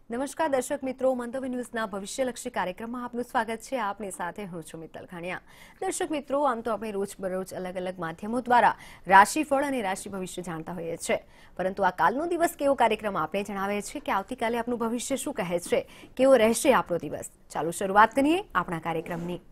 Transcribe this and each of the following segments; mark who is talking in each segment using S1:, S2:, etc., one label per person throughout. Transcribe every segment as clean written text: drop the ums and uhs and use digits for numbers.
S1: નમસ્કાર દર્શક મિત્રો, મંતવ્ય ન્યૂઝના ભવિષ્યલક્ષી કાર્યક્રમમાં આપનું સ્વાગત છે. આપની સાથે હું છું મિત્તલ ખાણિયા. દર્શક મિત્રો, આમ તો આપણે રોજબરોજ અલગ અલગ માધ્યમો દ્વારા રાશિફળ અને રાશિ ભવિષ્ય જાણતા હોઈએ છીએ, પરંતુ આ કાલનો દિવસ કેવો કાર્યક્રમ આપણે જણાવે છે કે આવતીકાલે આપણું ભવિષ્ય શું કહે છે, કેવો રહેશે આપણો દિવસ. ચાલો શરૂઆત કરીએ આપણા કાર્યક્રમની.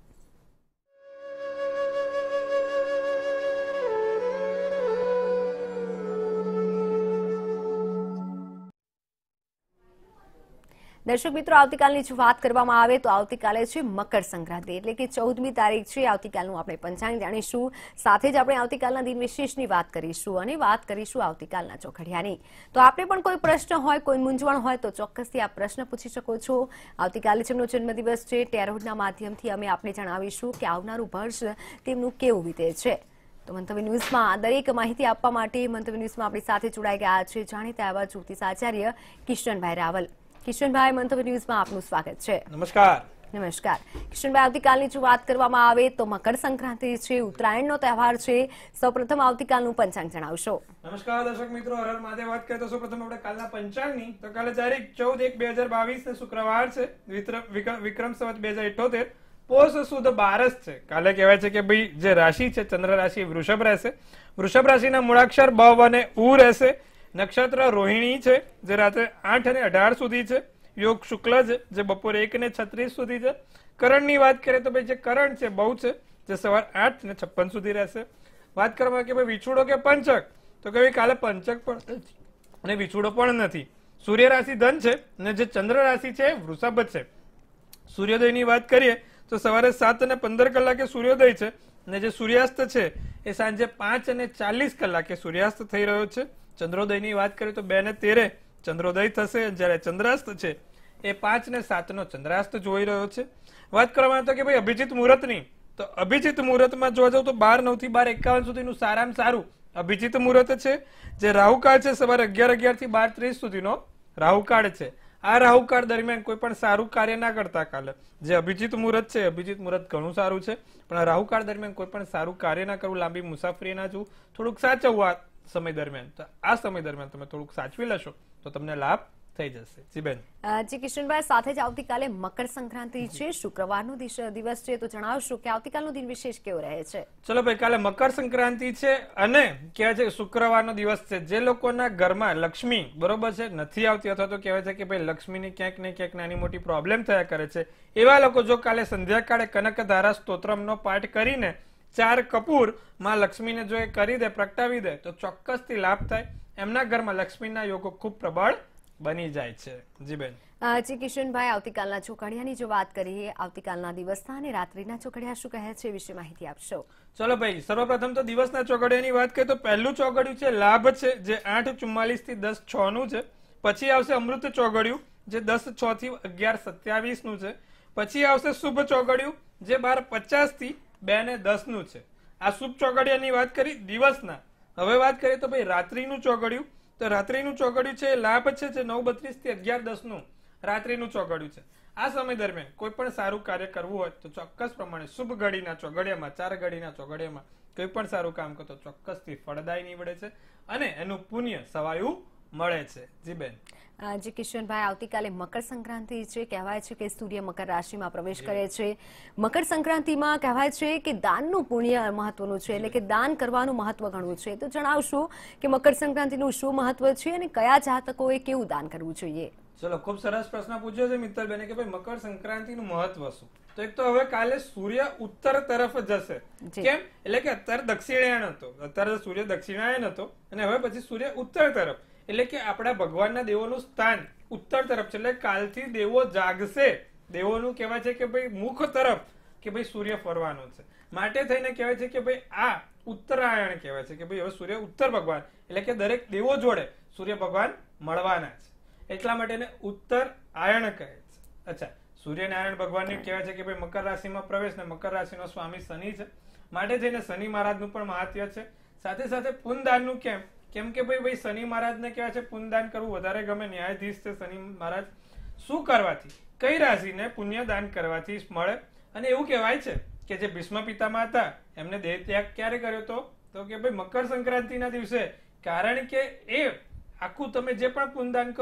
S1: દર્શક મિત્રો, આવતીકાલની જો વાત કરવામાં આવે તો આવતીકાલે છે મકર સંક્રાંતિ, એટલે કે 14મી તારીખ છે. આવતીકાલનું આપણે પંચાંગ જાણીશું, સાથે જ આપણે આવતીકાલના દિન વિશેષની વાત કરીશું અને વાત કરીશું આવતીકાલના ચોઘડિયાની. તો આપણે પણ કોઈ પ્રશ્ન હોય, કોઈ મૂંઝવણ હોય તો ચોક્કસથી આપ પ્રશ્ન પૂછી શકો છો. આવતીકાલે જેમનો જન્મદિવસ છે, ટેરોડના માધ્યમથી અમે આપને જણાવીશું કે આવનારું વર્ષ તેમનું કેવું વીતે છે. તો મંતવ્ય ન્યૂઝમાં દરેક માહિતી આપવા માટે મંતવ્ય ન્યૂઝમાં આપણી સાથે જોડાઈ ગયા છે જાણીતા એવા જ્યોતિષ આચાર્ય કિશનભાઈ રાવલ. કિશનભાઈ, મંતવ્ય ન્યૂઝમાં આપનું સ્વાગત છે.
S2: નમસ્કાર.
S1: નમસ્કાર કિશનભાઈ, આવતીકાલની જો વાત કરવામાં આવે તો મકર સંક્રાંતિ છે, ઉત્તરાયણનો તહેવાર છે. સૌપ્રથમ આવતીકાલનું પંચાંગ જણાવશો.
S2: નમસ્કાર દર્શક મિત્રો, હર હર મહાદેવ. વાત કરીએ તો સૌપ્રથમ આપણે કાલના પંચાંગની. તો કાલે તારીખ 14/1/2022 શુક્રવાર છે, વિક્રમ સંવત 2078, પોષ સુદ 12 છે. કાલે કહેવાય છે કે ભાઈ જે રાશિ છે, ચંદ્ર રાશિ વૃષભ રહેશે. વૃષભ રાશિના મૂળાક્ષર બ અને ઉ રહેશે. નક્ષત્ર રોહિણી છે, જે રાત્રે 8 અને 18 સુધી છે. યોગ શુક્લ છે, જે બપોરે 1 અને 36 સુધી છે. કરણની વાત કરીએ તો ભાઈ જે કરણ છે બહુ છે, જે સવાર 8 અને 56 સુધી રહેશે. વાત કરવામાં કે ભાઈ વિછુડો કે પંચક, તો કે કાલે પંચક પણ અને વિછુડો પણ નથી. સૂર્ય રાશિ ધન છે અને જે ચંદ્ર રાશિ છે વૃષભ છે. સૂર્યોદયની વાત કરીએ તો સવારે 7 અને 15 કલાકે સૂર્યોદય છે અને જે સૂર્યાસ્ત છે એ સાંજે 5 અને 40 કલાકે સૂર્યાસ્ત થઈ રહ્યો છે. ચંદ્રોદયની વાત કરીએ તો 2 અને 13 ચંદ્રોદય થશે, જ્યારે ચંદ્રાસ્ત છે એ 5 અને 7 નો ચંદ્રાસ્ત જોઈ રહ્યો છે. વાત કરવામાં તો કે ભાઈ અભિજીત મુહૂર્તની, તો અભિજીત મુહૂર્તમાં જોવા જાવ તો 12:09 થી 12:51 સુધીનું સારામાં સારું અભિજીત મુહૂર્ત છે. જે રાહુકાળ છે સવારે 11:11 થી 12:30 સુધીનો રાહુકાળ છે. આ રાહુકાળ દરમિયાન કોઈ પણ સારું કાર્ય ના કરતા કાલે. જે અભિજીત મુહૂર્ત છે, અભિજીત મુહૂર્ત ઘણું સારું છે, પણ રાહુકાળ દરમિયાન કોઈ પણ સારું કાર્ય ના કરવું, લાંબી મુસાફરી ના જવું, થોડુંક સાચવવું સમય દરમિયાન. તો આ સમય દરમિયાન તમે થોડુંક સાચવી લેશો તો તમને લાભ થઈ જશે. જી બેન.
S1: જી કિશનભાઈ, સાથે જ આવતીકાલે મકર સંક્રાંતિ છે, શુક્રવારનો દિવસ છે, તો જણાવશો કે આવતીકાલનો દિન વિશેષ કેવો રહે છે.
S2: ચલો ભાઈ, કાલે મકર સંક્રાંતિ છે અને કહેવાય છે શુક્રવારનો દિવસ છે. જે લોકોના ઘરમાં લક્ષ્મી બરોબર છે નથી આવતી, અથવા તો કહેવાય છે કે ભાઈ લક્ષ્મીની ક્યાંક ને ક્યાંક નાની મોટી પ્રોબ્લેમ થયા કરે છે, એવા લોકો જો કાલે સંધ્યાકાળે કનકધારા સ્તોત્રમનો પાઠ કરીને 4 કપૂર માં લક્ષ્મીને જો એ કરી દે, પ્રગટાવી દે, તો ચોક્કસથી લાભ થાય. એમના ઘરમાં લક્ષ્મીના યોગો ખૂબ પ્રબળ બની જાય છે. જી બેન.
S1: જી કિશનભાઈ, આવતીકાલના ચોઘડિયાની જો વાત કરીએ, આવતીકાલના દિવસના અને રાત્રિના ચોઘડિયા શું કહે છે, વિશે માહિતી આપશો.
S2: ચલો ભાઈ, સર્વપ્રથમ તો દિવસના ચોઘડિયાની વાત કરીએ તો પહેલું ચોઘડિયું છે લાભ છે, જે 8:44 થી 10:06 નું છે. પછી આવશે અમૃત ચોઘડિયું, જે 10:06 થી 11:27 નું છે. પછી આવશે શુભ ચોઘડિયું, જે 12:50 થી 2:10 નું છે. આ શુભ ચોઘડિયાની વાત કરી દિવસના. હવે વાત કરીએ તો ભાઈ રાત્રિનું ચોઘડિયું. તો રાત્રિનું ચોઘડિયું છે લાભ છે, જે 9:32 થી 11:10 નું રાત્રિનું ચોઘડિયું છે. આ સમય દરમિયાન કોઈ પણ સારું કાર્ય કરવું હોય તો ચોક્કસ પ્રમાણે શુભ ઘડીના ચોઘડિયામાં, 4 ઘડીના ચોઘડિયામાં કોઈ પણ સારું કામ કરો તો ચોક્કસથી ફળદાયી નીવડે છે અને એનું પુણ્ય સવાયું મળે છે. જી બેન.
S1: જી કિશનભાઈ, આવતીકાલે મકર સંક્રાંતિ છે. કહેવાય છે કે સૂર્ય મકર રાશિમાં પ્રવેશ કરે છે. મકર સંક્રાંતિમાં કહેવાય છે કે દાનનું પુણ્ય મહત્વનું છે, એટલે કે દાન કરવાનું મહત્વ ઘણું છે. તો જણાવશો કે મકર સંક્રાંતિનું શું મહત્વ છે અને કયા જાતકોએ કેવું દાન કરવું જોઈએ.
S2: ચલો, ખૂબ સરસ પ્રશ્ન પૂછ્યો છે મિત્તલબેને કે ભાઈ મકર સંક્રાંતિનું મહત્વ શું. તો એક તો હવે કાલે સૂર્ય ઉત્તર તરફ જશે. કેમ? એટલે કે અત્યારે દક્ષિણાયન હતો, અત્યારે સૂર્ય દક્ષિણાયન હતો અને હવે પછી સૂર્ય ઉત્તર તરફ, એટલે કે આપણા ભગવાનના દેવોનું સ્થાન ઉત્તર તરફ છે. એટલે કાલથી દેવો જાગશે. દેવોનું કહેવાય છે કે ભાઈ મુખ તરફ કે ભાઈ સૂર્ય ફરવાનું છે. માટે થઈને કહેવાય છે કે ભાઈ આ ઉત્તરાયણ કહેવાય છે કે ભાઈ હવે સૂર્ય ઉત્તર ભગવાન, એટલે કે દરેક દેવો જોડે સૂર્ય ભગવાન મળવાના છે. એટલા માટે એને ઉત્તર આયણ કહે છે. અચ્છા, સૂર્યનારાયણ ભગવાનને કહેવાય છે કે ભાઈ મકર રાશિમાં પ્રવેશ, ને મકર રાશિનો સ્વામી શનિ છે. માટે થઈને શનિ મહારાજનું પણ મહાત્મ્ય છે. સાથે સાથે પુણ્યદાનનું કેમ કે ભાઈ શનિ મહારાજને કહેવાય છે પુણ્યદાન કરવું વધારે ગમે. ન્યાયાધીશ છે શનિ મહારાજ. શું કરવાથી, કઈ રાશિને પુણ્યદાન કરવાથી મળે? અને એવું કહેવાય છે કે જે ભીષ્મ પિતામહ હતા એમને દેહ ત્યાગ ક્યારે કર્યો હતો? તો કે ભાઈ મકર સંક્રાંતિના દિવસે. કારણ કે એ આખું તમે જે પણ પુણ્યદાન કરો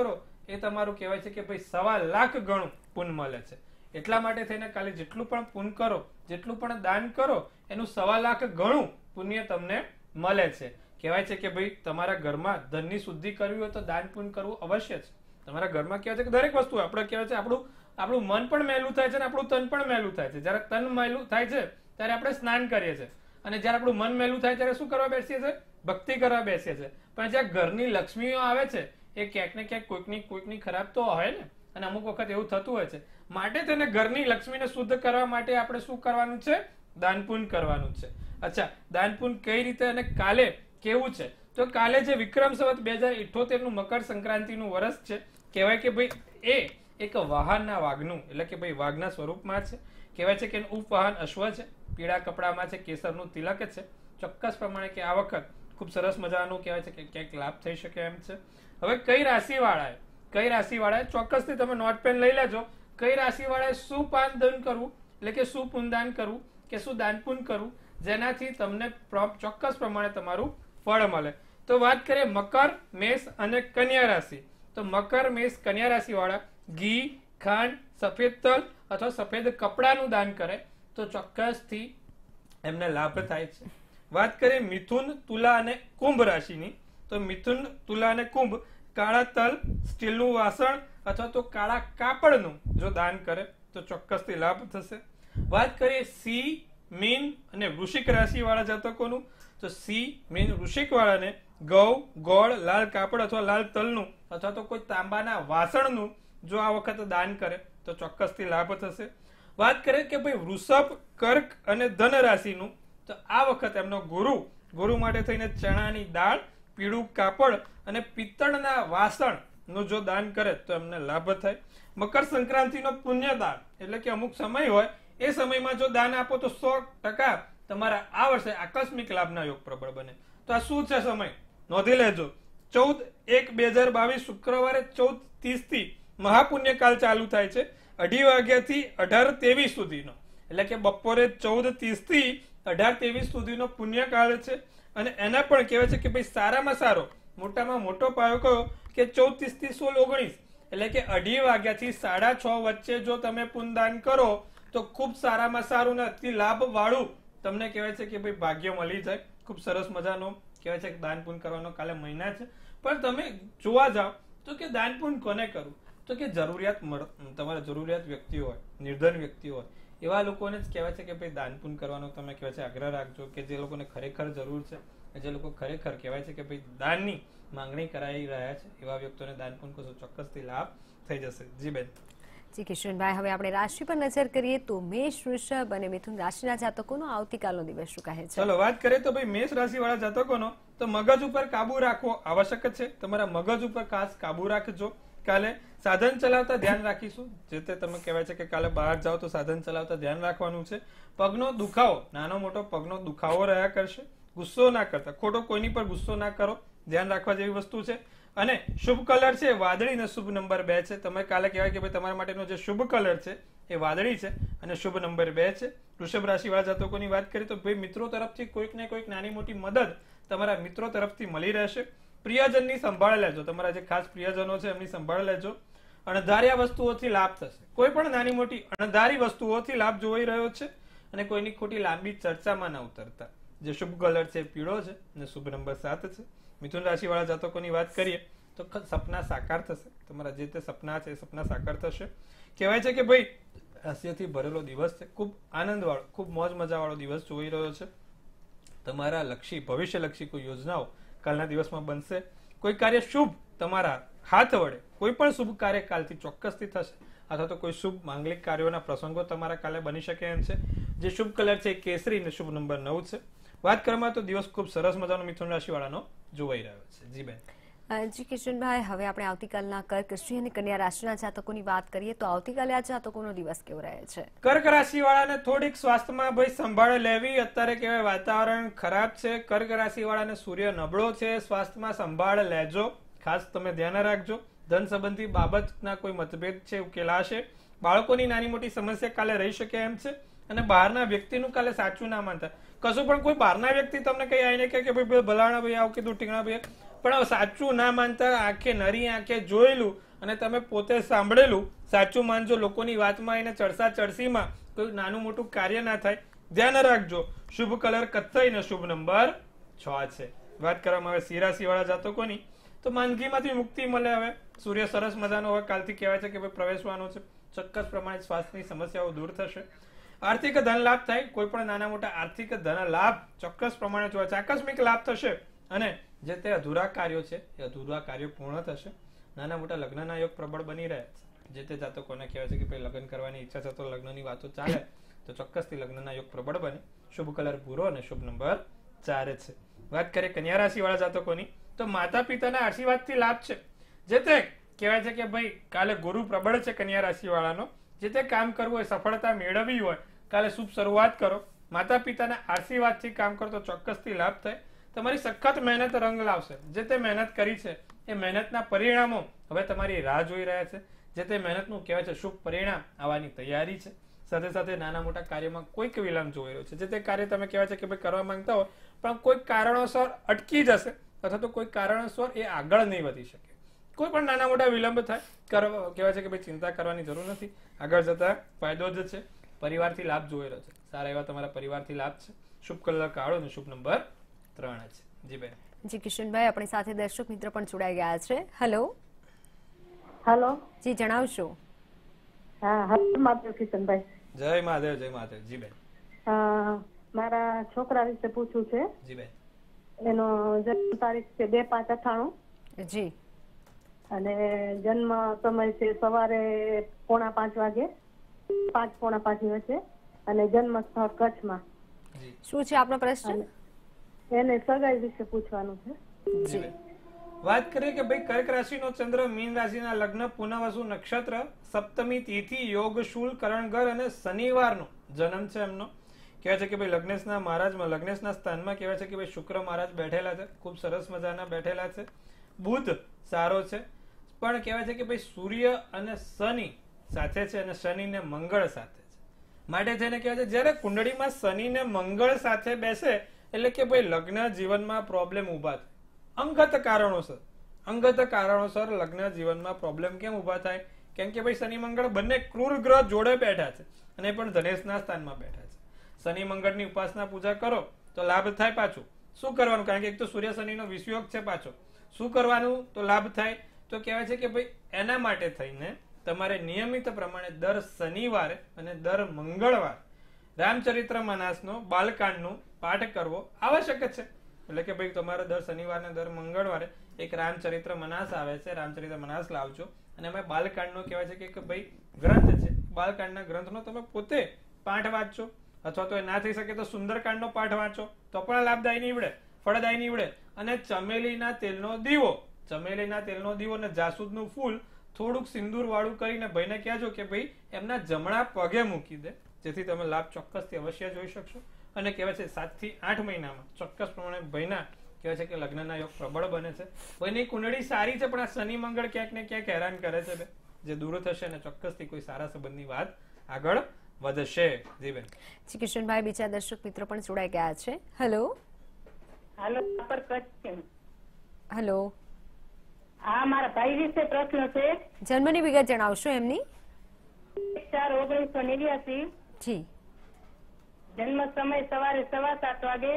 S2: એ તમારું કહેવાય છે કે ભાઈ 1.25 લાખ ગણું પુણ્ય મળે છે. એટલા માટે થઈને કાલે જેટલું પણ પુણ્ય કરો, જેટલું પણ દાન કરો, એનું 1.25 લાખ ગણું પુણ્ય તમને મળે છે. કહેવાય છે કે ભાઈ તમારા ઘરમાં ધનની શુદ્ધિ કરવી હોય તો દાન પુણ્ય કરવું અવશ્ય છે. તમારા ઘરમાં કહેવાય છે કે દરેક વસ્તુ આપણે કહેવાય છે આપણું મન પણ મેલું થાય છે અને આપણું તન પણ મેલું થાય છે. જ્યારે તન મેલું થાય છે ત્યારે આપણે સ્નાન કરીએ છીએ, અને જ્યારે આપણું મન મેલું થાય ત્યારે શું કરવા બેસીએ છીએ? ભક્તિ કરવા બેસીએ છીએ. પણ જ્યાં ઘરની લક્ષ્મીઓ આવે છે એ ક્યાંક ને ક્યાંક કોઈકની ખરાબ તો હોય ને, અને અમુક વખત એવું થતું હોય છે. માટે તેને ઘરની લક્ષ્મીને શુદ્ધ કરવા માટે આપણે શું કરવાનું છે? દાન પુણ્ય કરવાનું છે. અચ્છા, દાન પુણ્ય કઈ રીતે અને કાલે કેવું છે? તો કાલે જે વિક્રમ સંવત 2078 નું મકર સંક્રાંતિનું વર્ષ છે. કહેવાય કે ભાઈ એ એક વાહનના વાઘનું, એટલે કે ભાઈ વાઘના સ્વરૂપમાં છે. કહેવાય છે કે એનું ઉપવાહન અશ્વ છે, પીળા કપડામાં છે, કેસરનું તિલક છે. ચોક્કસ પ્રમાણે કે આ વખત ખૂબ સરસ મજાનું કહેવાય છે કે ક્યાંક લાભ થઈ શકે એમ છે. હવે કઈ રાશિવાળાએ ચોક્કસથી તમે નોટ પેન લઈ લેજો. કઈ રાશિવાળાએ શું પાન દાન કરવું, એટલે કે શું પુણ્યદાન કરવું કે શું દાન પુણ્ય કરવું, જેનાથી તમને ચોક્કસ પ્રમાણે તમારું ફળ મળે. તો વાત કરીએ મકર, મેષ અને કન્યા રાશિ. તો મકર, મેષ, કન્યા રાશિ વાળા ઘી, ખાંડ, સફેદ તલ અથવા સફેદ કપડાનું દાન કરે તો ચોક્કસથી એમને લાભ થાય છે. વાત કરીએ મિથુન, તુલા અને કુંભ રાશિની. તો મિથુન, તુલા અને કુંભ કાળા તલ, સ્ટીલનું વાસણ અથવા તો કાળા કાપડનું જો દાન કરે તો ચોક્કસથી લાભ થશે. વાત કરીએ સિંહ, મીન અને વૃશ્ચિક રાશિ વાળા જાતકોનું. તો સિંહ, મીન, વૃશ્ચિક વાળાને ઘઉં, ગોળ, લાલ કાપડ અથવા લાલ તલનું અથવા તો કોઈ તાંબાના વાસણનું જો આ વખતે દાન કરે તો ચોક્કસથી લાભ થશે. વાત કરીએ કે ભાઈ વૃષભ, કર્ક અને ધન રાશિનું. તો આ વખત એમનો ગુરુ માટે થઈને ચણાની દાળ, પીળું કાપડ અને પિત્તળના વાસણ નું જો દાન કરે તો એમને લાભ થાય. મકર સંક્રાંતિનો પુણ્યદાન એટલે કે અમુક સમય હોય એ સમયમાં જો દાન આપો તો 100% તમારા આ વર્ષે આકસ્મિક લાભના યોગ પ્રબળ બને. તો આ શું છે સમય? નોંધી લેજો. 14/1/2022 શુક્રવારે 14:30 થી મહાપુણ્યકાલ ચાલુ થાય છે. 2:30 વાગ્યાથી 18:23 સુધીનો, એટલે કે બપોરે 14:30 થી 18:23 સુધીનો પુણ્યકાળ છે. અને એના પણ કહેવાય છે કે ભાઈ સારામાં સારો, મોટામાં મોટો પાયો કયો કે 14:30 થી 16:19, એટલે કે 2:30 વાગ્યાથી 6:30 વચ્ચે જો તમે પુણ્યદાન કરો તો ખૂબ સારામાં સારું ને અતિ લાભ વાળું તમને કહેવાય છે કે ભાઈ ભાગ્ય મળી જાય. ખૂબ સરસ મજાનો કહેવાય છે કે દાન પુણ્ય કરવાનો કાલે મહિના છે. પણ તમે જોવા જાઓ તો કે દાન પુણ્ય કોને કરવું? તો કે તમારા જરૂરિયાત વ્યક્તિઓ હોય, નિર્ધન વ્યક્તિઓ હોય, એવા લોકોને જ કહેવાય છે કે ભાઈ દાન પુણ્ય કરવાનો તમે કહેવાય છે આગ્રહ રાખજો. કે જે લોકોને ખરેખર જરૂર છે, જે લોકો ખરેખર કહેવાય છે કે ભાઈ દાનની માંગણી કરાઈ રહ્યા છે, એવા વ્યક્તિઓને દાન પુણ્ય કરશો ચોક્કસથી લાભ થઈ જશે. જી બેન.
S1: જી કિશનભાઈ, હવે આપણે રાશિ પર નજર કરીએ તો મેષ, વૃષભ અને મિથુન રાશિના જાતકોનો આવતીકાલનો દિવસ શું કહે છે?
S2: ચલો વાત કરીએ તો ભાઈ મેષ રાશિ વાળા જાતકોનો. તો મગજ ઉપર કાબુ રાખવો આવશ્યક છે. તમારા મગજ ઉપર ખાસ કાબુ રાખજો. કાલે સાધન ચલાવતા ધ્યાન રાખીશું. જે તે તમે કહેવાય છે કે કાલે બહાર જાઓ તો સાધન ચલાવતા ધ્યાન રાખવાનું છે. પગનો દુખાવો, નાનો મોટો પગનો દુખાવો રહ્યા કરશે. ગુસ્સો ના કરતા, ખોટો કોઈની પર ગુસ્સો ના કરો, ધ્યાન રાખવા જેવી વસ્તુ છે. અને શુભ કલર છે વાદળી અને શુભ નંબર 2 છે. તમે કાલે કહેવાય કે ભાઈ તમારા માટેનો જે શુભ કલર છે એ વાદળી છે અને શુભ નંબર 2 છે. વૃષભ રાશિ વાળા જાતકોની વાત કરીએ તો ભાઈ મિત્રો તરફથી કોઈક ને કોઈક નાની મોટી મદદ તમારા મિત્રો તરફથી મળી રહેશે. પ્રિયજનની સંભાળ લેજો. તમારા જે ખાસ પ્રિયજનો છે એમની સંભાળ લેજો. અણધાર્યા વસ્તુઓથી લાભ થશે. કોઈ પણ નાની મોટી અણધારી વસ્તુઓથી લાભ જોઈ રહ્યો છે. અને કોઈની ખોટી લાંબી ચર્ચામાં ન ઉતરતા. જે શુભ કલર છે પીળો છે અને શુભ નંબર 7 છે. મિથુન રાશિ વાળા જાતકોની વાત કરીએ તો સપના સાકાર થશે. તમારા જે તે સપના છે એ સપના સાકાર થશે. કહેવાય છે કે ભાઈ હાસ્યથી ભરેલો દિવસ છે. ખૂબ આનંદ વાળો, ખૂબ મોજ મજા વાળો દિવસ જોઈ રહ્યો છે. તમારા ભવિષ્યલક્ષી કોઈ યોજનાઓ કાલના દિવસમાં બનશે. કોઈ કાર્ય શુભ તમારા હાથ વડે કોઈ પણ શુભ કાર્ય કાલથી ચોક્કસથી થશે. અથવા તો કોઈ શુભ માંગલિક કાર્યોના પ્રસંગો તમારા કાલે બની શકે એમ છે. જે શુભ કલર છે કેસરી અને શુભ નંબર 9 છે. વાત કરવામાં તો દિવસ ખૂબ સરસ મજાનો મિથુન રાશિ વાળાનો જોવાઈ રહ્યો છે. જી બેન.
S1: જી કિશનભાઈ, હવે આપણે આવતીકાલના કર્ક, સિંહ અને કન્યા રાશિના જાતકોની વાત કરીએ તો આવતીકાલે આ જાતકોનો દિવસ કેવો રહે છે?
S2: કર્ક રાશિ વાળાને થોડીક સ્વાસ્થ્યમાં ભાઈ સંભાળ લેવી. અત્યારે કહેવાય વાતાવરણ ખરાબ છે. કર્ક રાશિ વાળાને સૂર્ય નબળો છે. સ્વાસ્થ્યમાં સંભાળ લેજો, ખાસ તમે ધ્યાન રાખજો. ધન સંબંધી બાબતના કોઈ મતભેદ છે ઉકેલાશે. બાળકોની નાની મોટી સમસ્યા કાલે રહી શકે એમ છે. અને બહારના વ્યક્તિનું કાલે સાચું ના માનતા. કશું પણ કોઈ બહારના વ્યક્તિ તમને કઈ આવીને કહે કે ભાઈ ભલાણા ભાઈ આવું કીધું, ટીંગણા ભાઈ, પણ સાચું ના માનતા, આંખે નરી આંખે જોયેલું અને તમે પોતે સાંભળેલું સાચું માનજો. લોકોની વાતમાં એને ચડસા ચડસીમાં કોઈ નાનું મોટું કાર્ય ના થાય. ધ્યાન રાખજો. શુભ કલર કથ્થઈ ને શુભ નંબર 6 છે. વાત કરવામાં આવે સિંહ રાશિ વાળા જાતકોની તો માંદગીમાંથી મુક્તિ મળે. હવે સૂર્ય સરસ મજાનો હવે કાલથી કહેવાય છે કે ભાઈ પ્રવેશવાનો છે. ચોક્કસ પ્રમાણે સ્વાસ્થ્યની સમસ્યાઓ દૂર થશે. આર્થિક ધન લાભ થાય. કોઈ પણ નાના મોટા આર્થિક ધન લાભ ચોક્કસ પ્રમાણે જોવા છે. આકસ્મિક લાભ થશે અને જે તે અધૂરા કાર્યો છે એ અધૂરા કાર્યો પૂર્ણ થશે. નાના મોટા લગ્નના યોગ પ્રબળ બની રહ્યા છે. જે તે જાતકોને કહેવાય છે કે ભાઈ લગ્ન કરવાની ઈચ્છા છે તો લગ્નની વાતો ચાલે તો ચોક્કસથી લગ્નના યોગ પ્રબળ બને. શુભ કલર ભૂરો અને શુભ નંબર 4 છે. વાત કરીએ કન્યા રાશિ વાળા જાતકોની તો માતા પિતાના આશીર્વાદથી લાભ છે. જે તે કહેવાય છે કે ભાઈ કાલે ગુરુ પ્રબળ છે કન્યા રાશિ વાળાનો. જે તે કામ કરવું હોય, સફળતા મેળવવી હોય, કાલે શુભ શરૂઆત કરો. માતા પિતાના આશીર્વાદથી કામ કરો તો ચોક્કસથી લાભ થાય. તમારી સખત મહેનત રંગ લાવશે. જે તે મહેનત કરી છે એ મહેનતના પરિણામો હવે તમારી રાહ જોઈ રહ્યા છે. જે તે મહેનતનું કહેવાય છે શુભ પરિણામ આવવાની તૈયારી છે. સાથે સાથે નાના મોટા કાર્યમાં કોઈક વિલંબ જોઈ રહ્યો છે. જે તે કાર્ય તમે કહેવાય છે કે ભાઈ કરવા માંગતા હોય પણ કોઈક કારણોસર અટકી જશે અથવા તો કોઈ કારણોસર એ આગળ નહીં વધી શકે. કોઈ પણ નાના મોટા વિલંબ થાય કહેવાય છે કે ભાઈ ચિંતા કરવાની જરૂર નથી. આગળ જતા ફાયદો જ છે. પરિવારથી લાભ જોઈ રહ્યો છે. સારા એવા તમારા પરિવારથી લાભ છે. શુભ કલર કાળો અને શુભ નંબર 3 છે. જી બેન.
S1: જી કિશનભાઈ, આપણી સાથે દર્શક મિત્ર પણ જોડાઈ ગયા છે. હેલો.
S3: હેલો.
S1: જી જણાવશો.
S3: હા હા માધવ કિશનભાઈ.
S2: જય મહાદેવ. જય મહાદેવ. જી બેન.
S3: મારા છોકરા વિશે પૂછવું છે.
S2: જી બેન.
S3: એનો જન્મ તારીખ છે 2/5/98.
S1: જી.
S3: અને જન્મ સમય છે સવારે 4:45 વાગે, 5:45 વચ્ચે. અને જન્મ સ્થળ કચ્છમાં.
S1: શું છે આપનો પ્રશ્ન?
S3: એને સગાઈ વિશે પૂછવાનું છે.
S2: જી. વાત કરીએ કે ભાઈ કર્ક રાશિનો ચંદ્ર મીન રાશિના લગ્ન પુનઃવસુ નક્ષત્ર સપ્તમી તિથિ યોગ શૂલ કરણગર અને શનિવારનો જન્મ છે એમનો. કહેવાય છે કે ભાઈ લગ્નેશના મહારાજમાં લગ્નેશના સ્થાનમાં કહેવાય છે કે ભાઈ શુક્ર મહારાજ બેઠેલા છે. ખૂબ સરસ મજાના બેઠેલા છે. બુધ સારો છે પણ કહેવાય છે કે ભાઈ સૂર્ય અને શનિ સાથે છે અને શનિ ને મંગળ સાથે છે. માટે થઈને કહેવાય છે જ્યારે કુંડળીમાં શનિ ને મંગળ સાથે બેસે એટલે કે ભાઈ લગ્ન જીવનમાં પ્રોબ્લેમ ઉભા થાય. અંગત કારણોસર લગ્ન જીવનમાં પ્રોબ્લેમ કેમ ઉભા થાય? કેમ કે ભાઈ શનિ મંગળ બંને ક્રૂર ગ્રહ જોડે બેઠા છે અને પણ ધનેશના સ્થાનમાં બેઠા છે. શનિ મંગળની ઉપાસના પૂજા કરો તો લાભ થાય. પાછું શું કરવાનું? કારણ કે એક તો સૂર્ય શનિનો વિષયોગ છે. પાછો શું કરવાનું તો લાભ થાય? તો કહેવાય છે કે ભાઈ એના માટે થઈને તમારે નિયમિત પ્રમાણે દર શનિવારે અને દર મંગળવારે રામચરિત્ર માનસનો બાલકાંડનો પાઠ કરવો આવશ્યક છે. એટલે કે ભાઈ તમારે દર શનિવારે દર મંગળવારે એક રામચરિત્ર માનસ આવે છે. રામચરિત્ર માનસ લાવજો અને એમાં બાલકાંડનો કહેવાય છે કે ભાઈ ગ્રંથ છે. બાલકાંડના ગ્રંથનો તમે પોતે પાઠ વાંચો અથવા તો ના થઈ શકે તો સુંદરકાંડનો પાઠ વાંચો તો પણ લાભદાયી નીવડે, ફળદાયી નીવડે. અને ચમેલીના તેલનો દીવો અને જાસૂદનું ફૂલ થોડુંક સિંદૂર વાળું કરીને ભાઈને કહેજો કે ભાઈ એમના જમણા પગે મૂકી દે, જેથી તમે લાભ ચોક્કસથી અવશ્ય જોઈ શકશો. અને કહેવાય છે 7 થી 8 મહિનામાં ચોક્કસ પ્રમાણે ભાઈના કહેવાય છે કે લગ્નના યોગ પ્રબળ બને છે. ભાઈની કુંડળી સારી છે પણ આ શનિ મંગળ ક્યાંક ને ક્યાંક હેરાન કરે છે. જે દૂર થશે અને ચોક્કસથી કોઈ સારા સંબંધની વાત આગળ વધશે. જી બેન.
S1: જી કિશનભાઈ, બીજા દર્શક મિત્રો પણ જોડાઈ ગયા છે. હેલો. હેલો.
S3: હા, મારા ભાઈ વિશે પ્રશ્ન છે.
S1: જન્મની વિગત જણાવશો એમની?
S3: 4/1989.
S1: જી.
S3: જન્મ સમય સવારે 7:15 વાગે.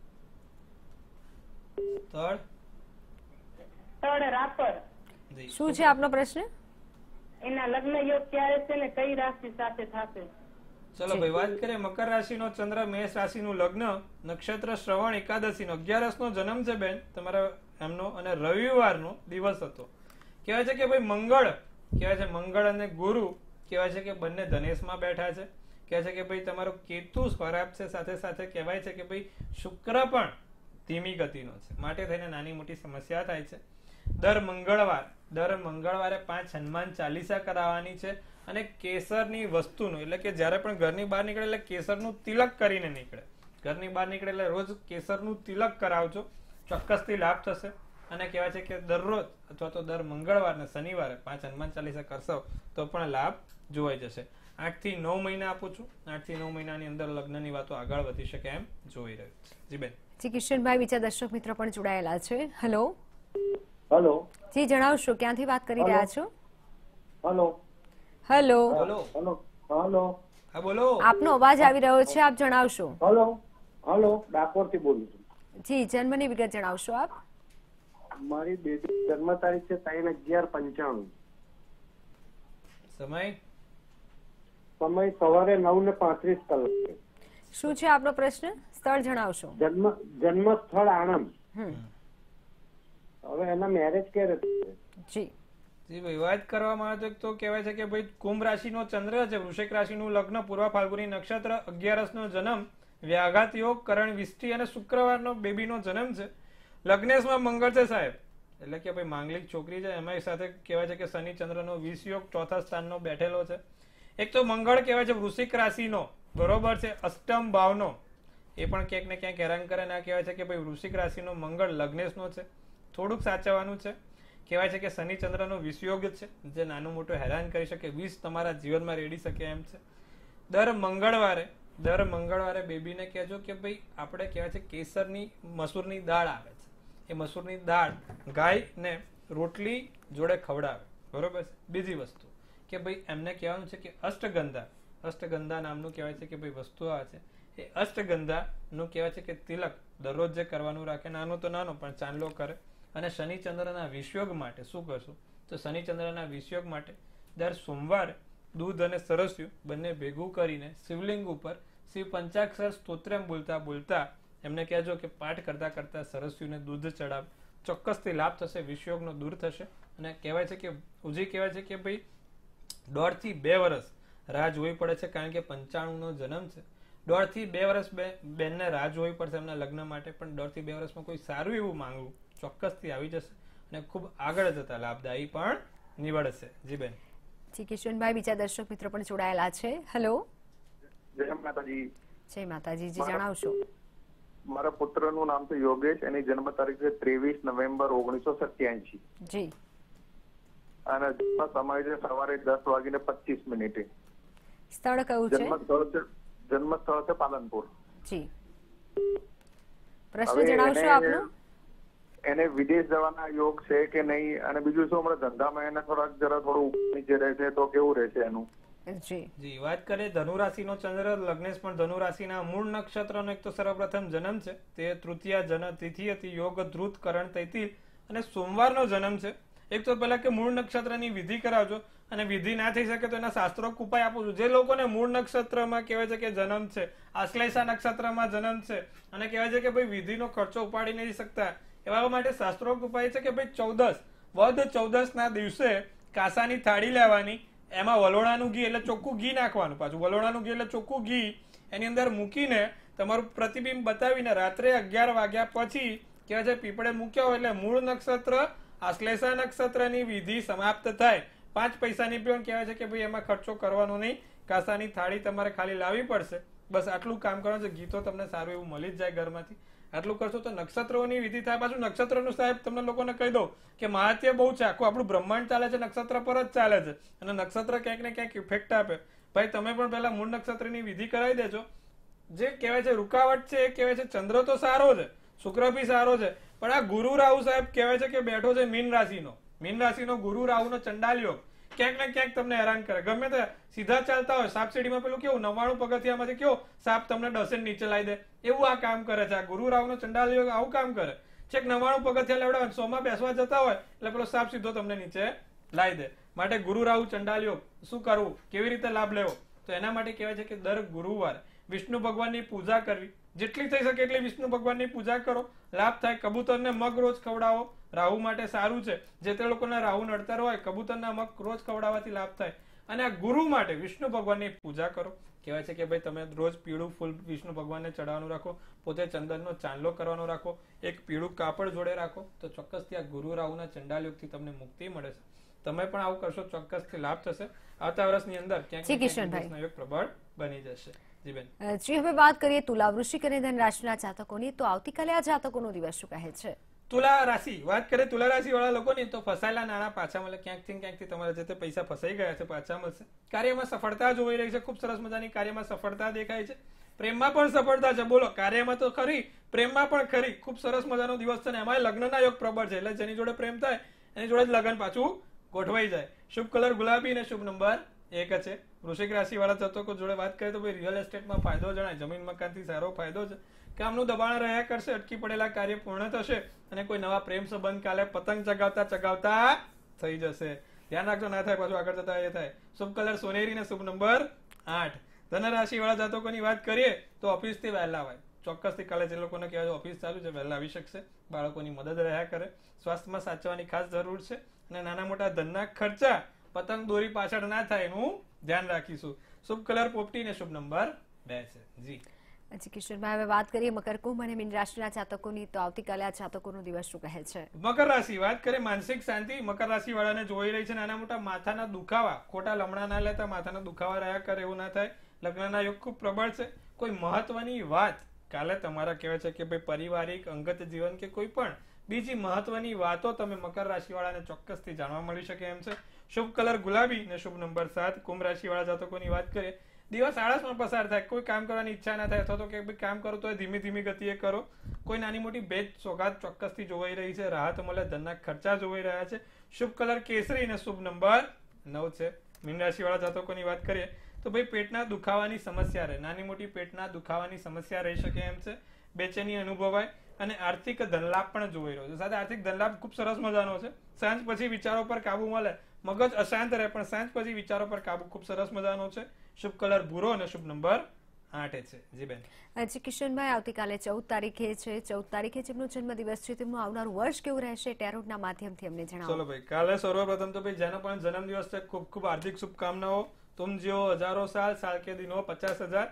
S3: સ્થળ રાપર.
S1: શું છે આપનો પ્રશ્ન?
S3: એના લગ્ન યોગ ક્યારે છે ને કઈ રાશિ સાથે થશે?
S2: ચલો ભાઈ વાત કરીએ. મકર રાશિનો ચંદ્ર મેષ રાશિનું લગ્ન નક્ષત્ર શ્રવણ એકાદશીનો 11 નો જન્મ છે બેન તમારા એમનો અને રવિવારનો દિવસ હતો. કહેવાય છે કે ભાઈ મંગળ અને ગુરુ કહેવાય છે કે બંને ધનેશમાં બેઠા છે. કહે છે કે ભાઈ તમારો કેતુ ખરાબ છે. સાથે સાથે કહેવાય છે કે ભાઈ શુક્ર પણ ધીમી ગતિનો છે. માટે થઈને નાની મોટી સમસ્યા થાય છે. દર મંગળવારે 5 હનુમાન ચાલીસા કરાવવાની છે. અને કેસરની વસ્તુનું એટલે કે જ્યારે પણ ઘરની બહાર નીકળે એટલે કેસરનું તિલક કરીને નીકળે. ઘરની બહાર નીકળે એટલે રોજ કેસરનું તિલક કરાવજો, ચોક્કસથી લાભ થશે. અને કહેવાય છે કે દરરોજ અથવા તો દર મંગળવાર ને શનિવારે 5 હનુમાન ચાલીસા કરશો તો પણ લાભ જોવાઈ જશે. 8 થી 9 મહિના આપું છું. 8 થી 9 મહિનાની અંદર લગ્નની વાતો આગળ વધી શકે એમ જોઈ રહ્યું છે. જી બેન.
S1: જી કિશનભાઈ, બીજા દર્શક મિત્ર પણ જોડાયેલા છે. હેલો.
S4: હેલો.
S1: જી જણાવશો, ક્યાંથી વાત કરી રહ્યા છો?
S4: હલો
S1: હેલો,
S2: બોલો.
S4: હલો હલો
S2: હા બોલો.
S1: આપનો અવાજ આવી રહ્યો છે, આપ જણાવશો.
S4: હલો હલો ડાકોર થી બોલું છું.
S1: જી, જન્મની વિગત જણાવશો આપ.
S4: મારી બેબી જન્મ તારીખ છે 3/11/95.
S2: સમય
S4: સમય સવારે 9:35 કલાકે.
S1: શું છે આપનો પ્રશ્ન? સ્થળ જણાવશો.
S4: જન્મ સ્થળ આણંદ.
S1: હમ,
S4: હવે એના મેરેજ ક્યારે થશે?
S1: જી
S2: જી ભાઈ, વાત કરવામાં આવે તો કહેવાય છે કે ભાઈ કુંભ રાશિનો ચંદ્ર છે, વૃશ્ચિક રાશિનું લગ્ન, પૂર્વ ફાલ્ગુની નક્ષત્ર, 11નો જન્મ, વ્યાઘાત યોગ, કરણ વિષ્ટિ અને શુક્રવારનો બેબીનો જન્મ છે. લગ્નેશમાં મંગળ છે સાહેબ, એટલે કે ભાઈ માંગલિક છોકરી છે. એમાં સાથે કહેવાય છે કે શનિ ચંદ્રનો 20 યોગ ચોથા સ્થાનનો બેઠેલો છે. એક તો મંગળ કહેવાય છે વૃશ્ચિક રાશિનો, બરોબર છે, અષ્ટમ ભાવનો, એ પણ ક્યાંક ને ક્યાંક હેરાન કરે. ના કહેવાય છે કે ભાઈ વૃશ્ચિક રાશિનો મંગળ લગ્નેશનો છે, થોડુંક સાચવવાનું છે. કહેવાય છે કે શનિ ચંદ્રનો વિષયોગ છે, જે નાનું મોટું હેરાન કરી શકે, વિષ તમારા જીવનમાં રેડી શકે એમ છે. દર મંગળવારે બેબીને કહેજો કે ભાઈ આપણે કહેવાય છે કેસરની મસૂરની દાળ આવે છે, એ મસૂરની દાળ ગાયને રોટલી જોડે ખવડાવે, બરોબર છે. બીજી વસ્તુ કે ભાઈ એમને કહેવાનું છે કે અષ્ટગંધા નામનું કહેવાય છે કે ભાઈ વસ્તુ આવે છે, એ અષ્ટગંધાનું કહેવાય છે કે તિલક દરરોજ જે કરવાનું રાખે, નાનો તો નાનો પણ ચાંદલો કરે. અને શનિચંદ્રના વિષયોગ માટે શું કરશું? તો શનિચંદ્રના વિષયોગ માટે દર સોમવારે દૂધ અને સરસ્યું બંને ભેગું કરીને શિવલિંગ ઉપર શિવ પંચાક્ષર સ્તોત્રમ બોલતા બોલતા એમને કહેજો કે પાઠ કરતા કરતા સરસ્યુને દૂધ ચડાવ. ચોક્કસથી લાભ થશે, વિષયોગનો દૂર થશે. અને કહેવાય છે કે ઉજી કહેવાય છે કે ભાઈ 1.5 થી 2 વર્ષ રાહ જોવી પડે છે, કારણ કે 95નો જન્મ છે. 1.5 થી 2 વર્ષ બેનને રાહ જોવી પડશે એમના લગ્ન માટે, પણ 1.5 થી 2 વર્ષમાં કોઈ સારું એવું માંગવું ચોક્કસથી આવી જશે અને ખૂબ આગળ જતા લાભદાયી પણ નીવડશે. જી બેન.
S1: જી કિશનભાઈ, બીજા દર્શક મિત્રો પણ જોડાયેલા છે. હેલો.
S5: જય માતાજી.
S1: જય માતાજી, જી જણાવશો.
S5: મારા પુત્રનું નામ છે યોગેશ, એની જન્મ તારીખ છે 23 નવેમ્બર 1987.
S1: જી.
S5: અને જન્મ સમય છે સવારે 10:25.
S1: સ્થળ કયું છે?
S5: જન્મ સ્થળ છે પાલનપુર.
S1: જી. પ્રશ્ન જણાવશો આપનો.
S5: એને વિદેશ જવાના યોગ છે કે નહીં, અને બીજું શું હમણાં ધંધામાં એને થોડું નીચે રહેશે તો કેવું રહેશે એનું?
S2: જી, વાત કરીએ ધનુ રાશિનો ચંદ્ર, લગ્નેશ પણ ધનુ રાશિના મૂળ નક્ષત્રનો એક તો સર્વપ્રથમ જન્મ છે, તે તૃતીયા જન તિથિ હતી, યોગ ધ્રુત કરણ તૈતિલ અને સોમવારનો જન્મ છે. એક તો પહેલા કે મૂળ નક્ષત્રની વિધિ કરાવજો, અને વિધિ ના થઈ શકે તો એના શાસ્ત્રોક્ત ઉપાય આપું છું. જે લોકોને મૂળ નક્ષત્રમાં કહેવાય છે કે જન્મ છે, આશ્લેષા નક્ષત્રમાં જન્મ છે, અને કહેવાય છે કે ભાઈ વિધિનો ખર્ચો ઉપાડી નથી શકતા, એવા માટે શાસ્ત્રોક્ત ઉપાય છે કે ભાઈ 14 ના દિવસે કાસાની થાળી લેવાની, એમાં વલોણાનું ઘી એટલે ચોખ્ખું ઘી નાખવાનું, પાછું વલોણાનું ઘી એટલે ચોખ્ખું ઘી એની અંદર મૂકીને તમારું પ્રતિબિંબ બતાવીને રાત્રે 11 વાગ્યા પછી કહેવાય છે પીપળે મૂક્યા હોય એટલે મૂળ નક્ષત્ર આશ્લેષા નક્ષત્રની વિધિ સમાપ્ત થાય. 5 પૈસાની પણ કહેવાય છે કે ભાઈ એમાં ખર્ચો કરવાનો નહીં, કાસાની થાળી તમારે ખાલી લાવવી પડશે, બસ આટલું કામ કરવાનું છે. ગીતો તમને સારું એવું મળી જ જાય ઘરમાંથી. આટલું કરશો તો નક્ષત્રોની વિધિ થાય. પાછું નક્ષત્રનું સાહેબ તમને લોકોને કહી દઉં કે મહાત્ય બહુ છે, આખું આપણું બ્રહ્માંડ ચાલે છે નક્ષત્ર પર જ ચાલે છે, અને નક્ષત્ર ક્યાંક ને ક્યાંક ઇફેક્ટ આપે. ભાઈ તમે પણ પહેલા મૂળ નક્ષત્રની વિધિ કરાવી દેજો. જે કહેવાય છે રૂકાવટ છે એ કહેવાય છે ચંદ્ર તો સારો છે, શુક્ર બી સારો છે, પણ આ ગુરુ રાહુ સાહેબ કહેવાય છે કે બેઠો છે મીન રાશિનો ગુરુ રાહુનો ચંડાલ યોગ ક્યાંક ને ક્યાંક તમને હેરાન કરે. ગમે તે સીધા ચાલતા હોય, સાપ સીડીમાં પેલું કેવું 99 પગથિયામાંથી કેવો સાપ તમને ડસેન નીચે લાવી દે, એવું આ કામ કરે છે. આ ગુરુ રાહુનો ચંડાલ યોગ આવું કામ કરે છે. 99 પગથિયા લેવડાવે, 100 માં બેસવા જતા હોય એટલે પેલો સાપ સીધો તમને નીચે લાવી દે. માટે ગુરુ રાહુ ચંડાલ યોગ શું કરવું, કેવી રીતે લાભ લેવો, તો એના માટે કહેવાય છે કે દર ગુરુવારે વિષ્ણુ ભગવાનની પૂજા કરવી. જેટલી થઈ શકે એટલી વિષ્ણુ ભગવાનની પૂજા કરો, લાભ થાય. કબૂતરને મગ રોજ ખવડાવો, રાહુ માટે સારું છે. જે તે લોકોના રાહુ નડતર હોય કબૂતરના મગ રોજ ખવડાવવાથી લાભ થાય. અને આ ગુરુ માટે વિષ્ણુ ભગવાનની પૂજા કરો. કહેવાય છે કે ભાઈ તમે રોજ પીળું ફૂલ વિષ્ણુ ભગવાનને ચડાવવાનું રાખો, પોતે ચંદનનો ચાંદલો કરવાનો રાખો, એક પીળું કાપડ જોડે રાખો, તો ચોક્કસથી આ ગુરુ રાહુના ચંડાલ યોગથી તમને મુક્તિ મળે છે. તમે પણ આવું કરશો ચોક્કસથી લાભ થશે. આવતા વર્ષની અંદર ક્યાંક યોગ પ્રબળ બની જશે. જી બેન.
S1: જી, હવે વાત કરીએ તુલા, વૃશ્ચિક અને ધન રાશિના જાતકોની, તો આવતીકાલે આ જાતકોનો દિવસ શું કહે છે?
S2: તુલા રાશિ, વાત કરીએ તુલા રાશિ વાળા લોકોની તો ફસાયેલા નાણાં પાછા મળે, ક્યાંકથી તમારા જે તે પૈસા ફસાઈ ગયા છે પાછા મળશે. કાર્યમાં સફળતા જોઈ રહી છે, ખૂબ સરસ મજાની કાર્યમાં સફળતા દેખાય છે. પ્રેમમાં પણ સફળતા છે, બોલો કાર્યમાં તો ખરી, પ્રેમમાં પણ ખરી. ખૂબ સરસ મજાનો દિવસ છે, ને એમાં લગ્નના યોગ પ્રબળ છે, એટલે જેની જોડે પ્રેમ થાય એની જોડે જ લગ્ન પાછું ગોઠવાઈ જાય. શુભ કલર ગુલાબી અને શુભ નંબર 1 છે. વૃશ્ચિક રાશિ વાળા જાતકો જોડે વાત કરીએ તો ભાઈ રિયલ એસ્ટેટમાં ફાયદો જણાય. જમીન મકાનથી સારો ફાયદો છે. કામનું દબાણ રહ્યા કરશે, અટકી પડેલા કાર્ય પૂર્ણ થશે અને કોઈ નવા પ્રેમ સંબંધ કાલે પતંગ ચગાવતા થઈ જશે. ધ્યાન રાખજો ના થાય પાછું આગળ જતા એ થાય. શુભ કલર સોનેરી ને શુભ નંબર 8. ધન રાશિ વાળા જાતકોની વાત કરીએ તો ઓફિસ થી વહેલા હોય. ચોક્કસથી કાલે જે લોકોને કહેવાય ઓફિસ ચાલુ છે વહેલા આવી શકશે. બાળકોની મદદ રહ્યા કરે. સ્વાસ્થ્યમાં સાચવવાની ખાસ જરૂર છે અને નાના મોટા ધનના ખર્ચા પતંગ દોરી પાછળ ના થાય એનું ધ્યાન રાખીશું. શુભ કલર પોપટી ને શુભ નંબર 2 છે. જી
S1: કિશોરભાઈ, હવે વાત કરીએ મકર કુંભ અને મીન રાશિના જાતકોની. તો આવતીકાલે આ જાતકોનો દિવસ શું કહે છે?
S2: મકર રાશિ વાત કરીએ માનસિક શાંતિ મકર રાશિ વાળાને જોઈ રહી છે. નાના મોટા માથાના દુખાવા, ખોટા લમણા ના લેતા, માથાના દુખાવા રહ્યા કરે એવું ના થાય. લગ્નના યોગ ખૂબ પ્રબળ છે. કોઈ મહત્વની વાત કાલે તમારા કહેવાય છે કે ભાઈ પારિવારિક અંગત જીવન કે કોઈ પણ બીજી મહત્વની વાતો તમે મકર રાશિ વાળાને ચોક્કસથી જાણવા મળી શકે એમ છે. શુભ કલર ગુલાબી ને શુભ નંબર 7. કુંભ રાશિ વાળા જાતકોની વાત કરીએ દિવસ આળસમાં પસાર થાય. કોઈ કામ કરવાની ઈચ્છા ના થાય અથવા તો કે કામ કરો તો ધીમી ધીમી ગતિએ કરો. કોઈ નાની મોટી ભેટ સોગાત ચોક્કસથી જોવાઈ રહી છે. રાહત મળે, ધનના ખર્ચા જોવાઈ રહ્યા છે. શુભ કલર કેસરી ને શુભ નંબર 9 છે. મીન રાશિ વાળા જાતકોની વાત કરીએ તો ભાઈ પેટના દુખાવાની સમસ્યા રહે. નાની મોટી પેટના દુખાવાની સમસ્યા રહી શકે એમ છે. બેચેની અનુભવાય અને આર્થિક ધનલાભ પણ જોઈ રહ્યો છે. સાથે આર્થિક ધનલાભ ખૂબ સરસ મજાનો છે. સાંજ પછી વિચારો પર કાબુ મળે. મગજ અશાંત રહે પણ સાંજ પછી વિચારો પર કાબુ ખૂબ સરસ મજાનો છે. શુભ કલર ભૂરો અને શુભ નંબર 8 છે. જી બેન.
S1: જી કિશનભાઈ, આવતીકાલે 14 તારીખે છે. 14 તારીખે જેમનો જન્મદિવસ છે તેમનું આવનારું વર્ષ કેવું રહેશે? ટેરોટના માધ્યમથી અમને જણાવો.
S2: ચલો ભાઈ, કાલે સર્વપ્રથમ તો ભાઈ જેનો પણ જન્મદિવસ છે ખૂબ ખૂબ હાર્દિક શુભકામનાઓ. तुम जियो हजारों साल के दिनों 50,000.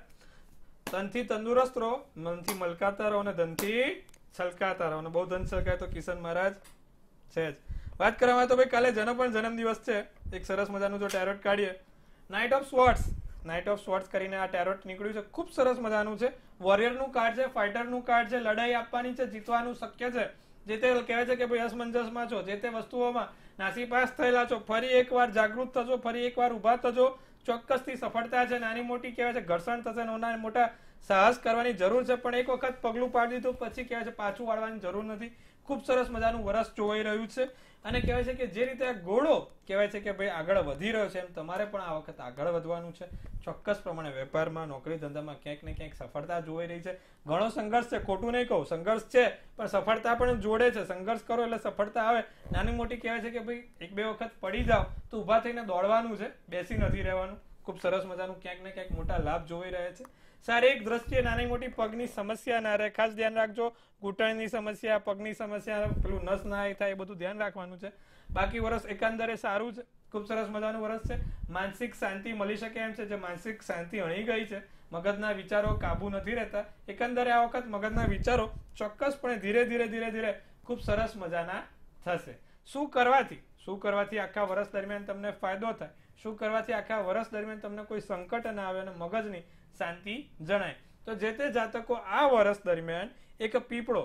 S2: तनથી તંદુરસ્ત રહો, મનથી મલકાતા રહો અને ધનથી છલકાતા રહો. અને બહુ ધન છલકાય તો કિશન મહારાજ છે જ. વાત કરવામાં તો ભાઈ કાલે જેનો પણ જન્મદિવસ છે એક સરસ મજાનું જો ટેરોટ કાઢીએ, નાઇટ ઓફ સ્વોર્ડ્સ કરીને આ ટેરોટ નીકળ્યું છે. ખૂબ સરસ મજાનું છે. વોરિયરનું કાર્ડ છે, ફાઇટરનું કાર્ડ છે. લડાઈ આપવાની છે, જીતવાનું શક્ય છે. જે તે કહેવાય છે કે ભાઈ અસમંજસમાં છો, જે તે વસ્તુઓમાં નાસીપાસ થયેલા છો, ફરી એકવાર જાગૃત થજો, ફરી એકવાર ઉભા થજો. ચોક્કસથી સફળતા છે. નાની મોટી કહેવાય છે ઘર્ષણ થશે, નાના મોટા સાહસ કરવાની જરૂર છે પણ એક વખત પગલું પાડી દીધું પછી કહેવાય છે પાછું વાળવાની જરૂર નથી. ખૂબ સરસ મજાનું વર્ષ જોવાઈ રહ્યું છે અને કહેવાય છે કે જે રીતે આ ઘોડો કહેવાય છે કે ભાઈ આગળ વધી રહ્યો છે એમ તમારે પણ આ વખત આગળ વધવાનું છે. ચોક્કસ પ્રમાણે વેપારમાં, નોકરી ધંધામાં ક્યાંક ને ક્યાંક સફળતા જોવાઈ રહી છે. ઘણો સંઘર્ષ છે, ખોટું નહીં કહું, સંઘર્ષ છે પણ સફળતા પણ જોડે છે. સંઘર્ષ કરો એટલે સફળતા આવે. નાની મોટી કહેવાય છે કે ભાઈ એક બે વખત પડી જાઓ તો ઉભા થઈને દોડવાનું છે, બેસી નથી રહેવાનું. ખૂબ સરસ મજાનું ક્યાંક ને ક્યાંક મોટા લાભ જોઈ રહ્યા છે. શારીરિક દ્રષ્ટિએ નાની મોટી પગની સમસ્યા ના રહે, ખાસ ધ્યાન રાખજો. ઘૂંટણની સમસ્યા, પગની સમસ્યા, પેલું નસ ના થાય એ બધું ધ્યાન રાખવાનું છે. બાકી વર્ષ એકંદરે સારું છે. ખૂબ સરસ મજાનું વર્ષ છે. માનસિક શાંતિ મળી શકે એમ છે. જે માનસિક શાંતિ અણી ગઈ છે, મગજના વિચારો કાબુ નથી રહેતા. એકંદરે આ વખત મગજના વિચારો ચોક્કસપણે ધીરે ધીરે ખૂબ સરસ મજાના થશે. શું કરવાથી આખા વર્ષ દરમિયાન તમને ફાયદો થાય? શું કરવાથી આખા વર્ષ દરમિયાન તમને કોઈ સંકટ ના આવે અને મગજની શાંતિ જણાય? તો જે તે જાતકો આ વર્ષ દરમિયાન એક પીપળો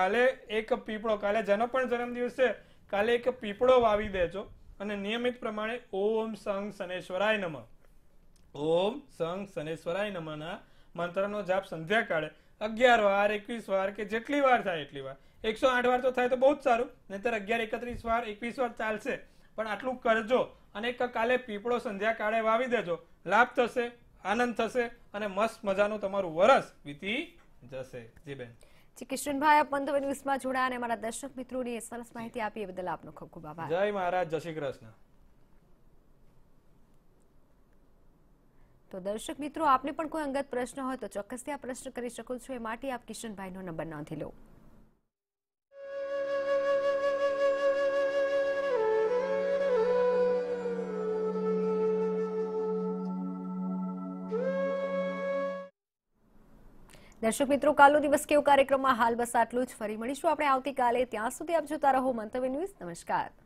S2: કાલે જેનો પણ જન્મદિવસ છે કાલે એક પીપળો વાવી દેજો અને નિયમિત પ્રમાણે ઓમ સંગ શનેશ્વરાય નમઃ, ઓમ સંગ શનેશ્વરાય નમઃ ના મંત્રનો જાપ સંધ્યાકાળે 11 વાર, 21 વાર કે જેટલી વાર થાય એટલી વાર. 108 વાર તો થાય તો બહુ જ સારું, નહીતર 11, 31 વાર, 21 વાર ચાલશે. પણ આટલું કરજો અને કાલે પીપળો સંધ્યાકાળે વાવી દેજો. લાભ થશે, આનંદ થશે અને મસ્ત મજાનું તમારું વર્ષ વીતી જશે. જી બેન.
S1: જી કિશનભાઈ, આપ મંતવ્ય ન્યૂઝમાં જોડાયા અને અમારા દર્શક મિત્રોની સરસ માહિતી આપી એ બદલ આપનો ખૂબ ખૂબ આભાર.
S2: જય મહારાજ, જય શ્રી કૃષ્ણ.
S1: તો દર્શક મિત્રો, આપને પણ કોઈ અંગત પ્રશ્ન હોય તો ચોક્કસથી આ પ્રશ્ન કરી શકો છો. એ માટે આપ કિશનભાઈનો નંબર નોંધી લો. દર્શક મિત્રો, કાલનો દિવસ કેવો કાર્યક્રમમાં હાલ બસ આટલું જ. ફરી મળીશું આપણે આવતીકાલે. ત્યાં સુધી આપ જોતા રહો મંતવ્ય ન્યૂઝ. નમસ્કાર.